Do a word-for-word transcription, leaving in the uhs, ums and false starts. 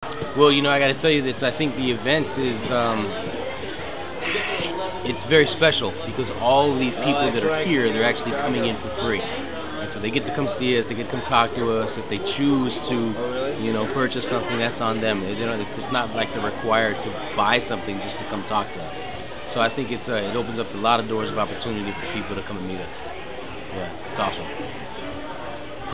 Well, you know, I got to tell you that I think the event is, um, it's very special because all of these people that are here, they're actually coming in for free. And so they get to come see us, they get to come talk to us. If they choose to, you know, purchase something, that's on them. You know, it's not like they're required to buy something just to come talk to us. So I think it's uh, it opens up a lot of doors of opportunity for people to come and meet us. Yeah, it's awesome.